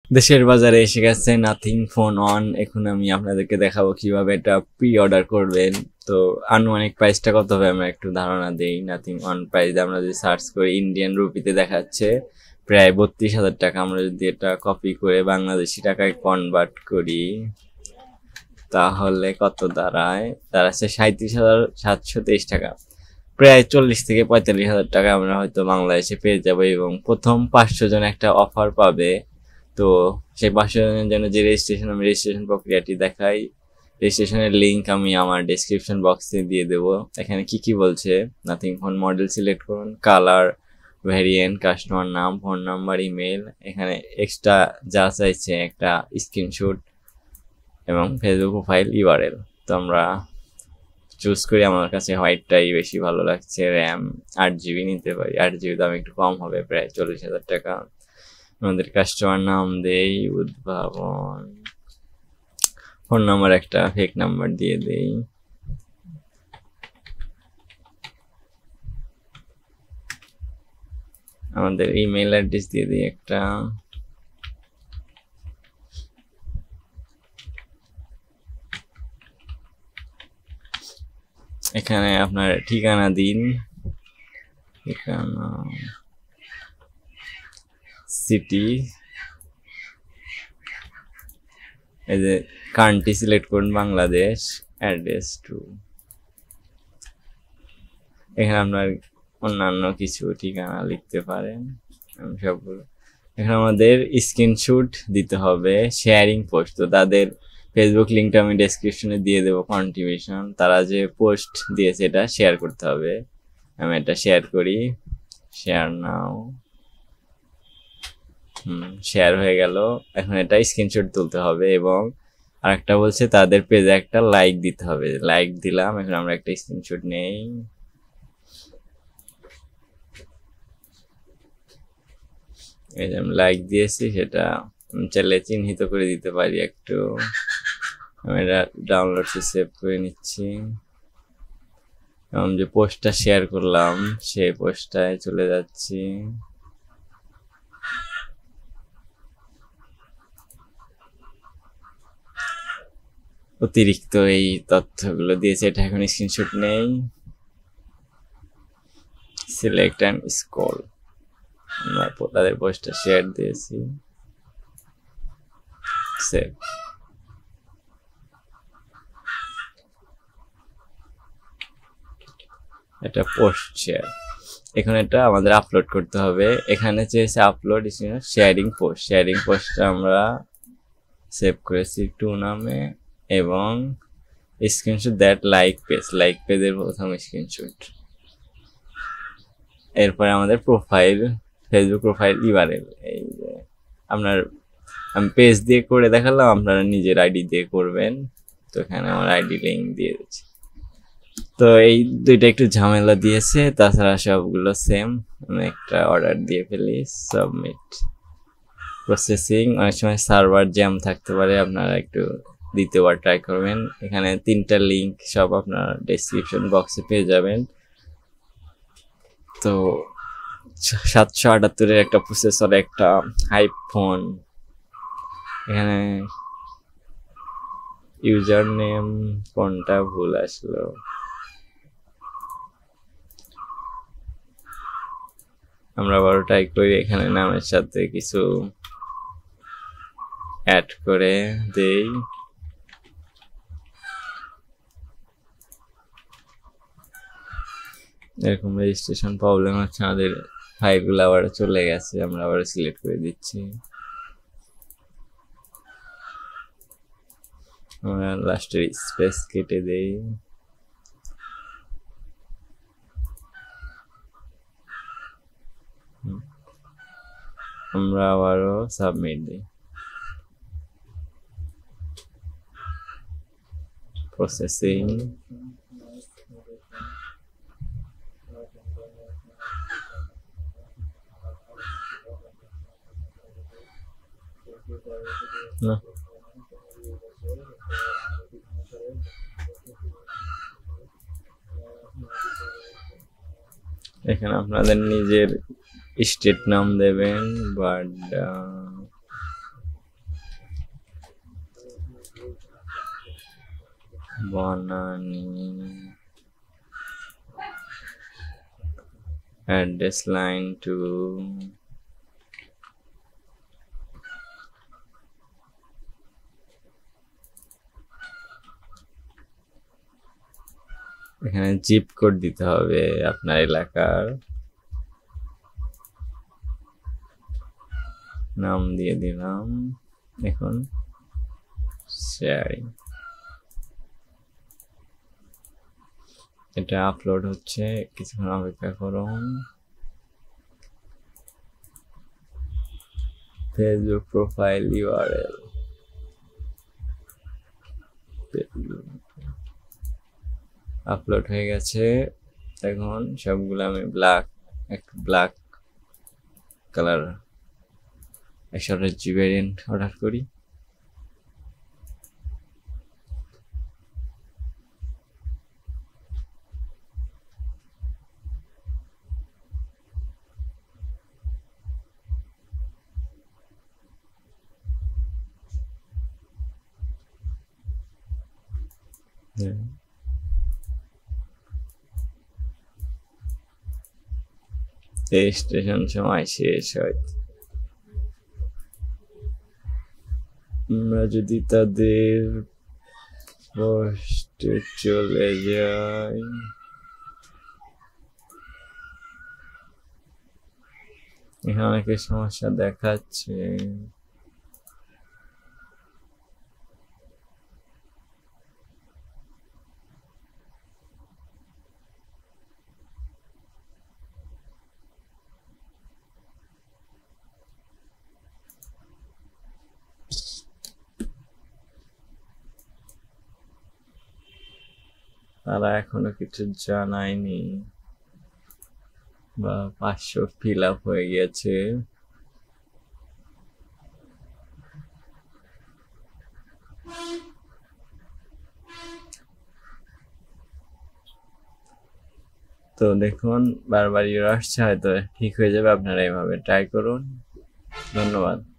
দেশের বাজারে এসে গেছে নাথিং ফোন অন। এখন আমি আপনাদেরকে দেখাবো কিভাবে এটা প্রি অর্ডার করবেন। তো আনুমানিক প্রাইসটা কত হবে আমরা একটু ধারণা দেই। নাথিং অন প্রাইস আমরা যদি সার্চ করি ইন্ডিয়ান রুপিতে দেখাচ্ছে প্রায় 32,000 টাকা। আমরা যদি এটা কপি করে বাংলাদেশি টাকায় কনভার্ট করি তাহলে কত দাঁড়াচ্ছে 37,723 টাকা। প্রায় 40 থেকে 45,000 টাকা আমরা হয়তো বাংলাদেশে পেয়ে যাবো এবং প্রথম 500 জন একটা অফার পাবে। তো সেই 500 জনের জন্য যে আমি রেজিস্ট্রেশন প্রক্রিয়াটি দেখাই, রেজিস্ট্রেশনের লিঙ্ক আমি আমার ডেসক্রিপশন বক্সে দিয়ে দেবো। এখানে কি বলছে, নাথিং ফোন মডেল সিলেক্ট করুন, কালার, ভ্যারিয়েন্ট, কাস্টমার নাম, ফোন নাম্বার, ইমেল। এখানে এক্সট্রা যা চাইছে একটা স্ক্রিনশট এবং ফেসবুক প্রোফাইল ইউআরএল। তো আমরা চুজ করি, আমার কাছে হোয়াইটটাই বেশি ভালো লাগছে। র্যাম 8GB নিতে পারি, 8GB দাম একটু কম হবে, প্রায় 40,000 টাকা। আমাদের কাস্টমার নাম দেই উদ্ভাবন, ফোন নাম্বার একটা ফেক নাম্বার দিয়ে দেই, আমাদের ইমেল অ্যাড্রেস দিয়ে দিই একটা, এখানে আপনার ঠিকানা দিন, ঠিকানা, সিটি, এই যে কান্ট্রি সিলেক্ট করুন বাংলাদেশ, অ্যাড্রেস টু, এখানে আপনার অন্যান্য কিছু ঠিকানা লিখতে পারেন সবগুলো। এখানে আমাদের স্ক্রিনশট দিতে হবে, শেয়ারিং পোস্ট। তো তাদের ফেসবুক লিঙ্কটা আমি ডেসক্রিপশনে দিয়ে দেবো, কন্ট্রিবিউশন, তারা যে পোস্ট দিয়েছে এটা শেয়ার করতে হবে। আমি এটা শেয়ার করি, শেয়ার নাও, শেয়ার হয়ে গেল। এখন এটা স্ক্রিনশট তুলতে হবে এবং আরেকটা বলছে তাদের পেজে একটা লাইক দিতে হবে, লাইক দিলাম। এখন আমরা একটা স্ক্রিনশট নেই, এই যে আমি লাইক দিয়েছি, সেটা চাইলে চিহ্নিত করে দিতে পারি একটু। আমি এটা ডাউনলোডসে সেভ করে নিচ্ছি এবং যে পোস্টটা শেয়ার করলাম সেই পোস্টটায় চলে যাচ্ছি। অতিরিক্ত এই তথ্যগুলো দিয়েছে, এটা এখন স্ক্রিনশট নেই, সিলেক্ট অ্যান্ড স্ক্রল। আমরা তাদের পোস্টটা শেয়ার দিয়েছি, সেভ। এটা পোস্ট শেয়ার, এখন এটা আমাদের আপলোড করতে হবে। এখানে চেয়েছে আপলোড শেয়ারিং পোস্ট, শেয়ারিং পোস্টটা আমরা সেভ করেছি টু নামে এবং screenshot that like page, like পেজের প্রথম স্ক্রিনশট। এরপরে আমাদের প্রোফাইল, ফেসবুক প্রোফাইল ইউআরএল। এই যে আপনার, আমি পেজ দিয়ে করে দেখালাম, আপনারা নিজের আইডি দিয়ে করবেন। তো এখানে আমার আইডি লিঙ্ক দিয়ে দিচ্ছি। তো এই দুইটা একটু ঝামেলা দিয়েছে, তাছাড়া সবগুলো সেম। আমি একটা অর্ডার দিয়ে ফেলি, সাবমিট, প্রসেসিং। অনেক সময় সার্ভার জ্যাম থাকতে পারে, আপনারা একটু দ্বিতীয়বার ট্রাই করবেন। এখানে 3টা লিঙ্ক সব আপনার ডেসক্রিপশন বক্সে পেয়ে যাবেন। তো 778-এর একটা প্রসেসর, একটা হাইপ ফোন। এখানে ইউজার নেম কোনটা ভুল আসলো, আমরা আবার ট্রাই করি। এখানে নামের সাথে কিছু অ্যাড করে দেই, এরকম রেজিস্ট্রেশন প্রবলেম হচ্ছে, আমাদের ফাইলগুলো আবার চলে গেছে, আমরা আবার সিলেক্ট করে দিচ্ছি। আমরা লাস্টের স্পেস কেটে দেই, আমরা আবারও সাবমিট দিই, প্রসেসিং। না, এখানে আপনাদের নিজের স্টেট নাম দেবেন, but Banani address line two এখানে জিপ কোড দিতে হবে আপনার এলাকার নাম দিয়ে দিলাম এখন শেয়ারিং এটা আপলোড হচ্ছে কিছুক্ষণ অপেক্ষা করুন ফেসবুক প্রোফাইল ইউআরএল আপলোড হয়ে গেছে এখন সবগুলো আমি একটু black colour SRG variant order করি রেজিস্ট্রেশন সময় শেষ হয় আমরা যদি তাদের পোস্টে চলে যাই এখানে অনেকের সমস্যা দেখাচ্ছে তারা এখনো কিছু জানায়নি বা 500 ফিল আপ হয়ে গেছে তো দেখুন বারবার ইউর আসছে হয়তো ঠিক হয়ে যাবে আপনারা এইভাবে ট্রাই করুন ধন্যবাদ